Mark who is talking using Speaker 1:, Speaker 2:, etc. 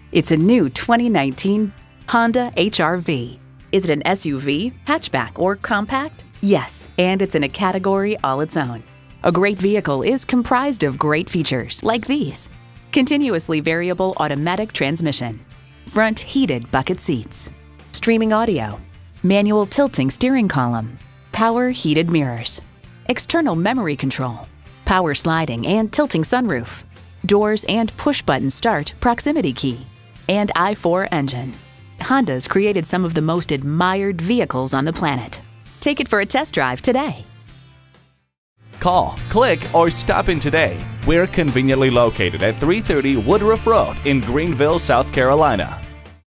Speaker 1: It's a new 2019 Honda HR-V. Is it an SUV, hatchback, or compact? Yes, and it's in a category all its own. A great vehicle is comprised of great features like these: continuously variable automatic transmission, front heated bucket seats, streaming audio, manual tilting steering column, power heated mirrors, external memory control, power sliding and tilting sunroof, doors and push-button start proximity key, and i4 engine. Honda's created some of the most admired vehicles on the planet. Take it for a test drive today.
Speaker 2: Call, click, or stop in today. We're conveniently located at 330 Woodruff Road in Greenville, South Carolina.